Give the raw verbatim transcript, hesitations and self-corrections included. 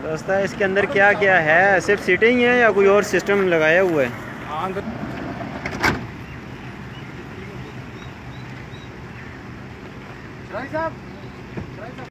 रास्ता है। इसके अंदर क्या क्या है, सिर्फ सीटिंग है या कोई और सिस्टम लगाया हुआ है? साहब